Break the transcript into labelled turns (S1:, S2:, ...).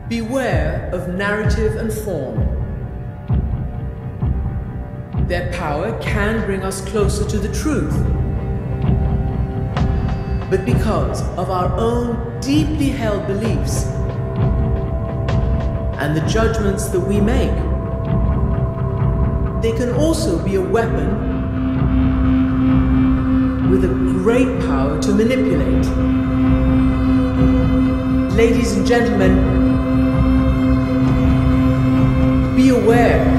S1: Beware of narrative and form. Their power can bring us closer to the truth. But because of our own deeply held beliefs and the judgments that we make, they can also be a weapon with a great power to manipulate. Ladies and gentlemen, be aware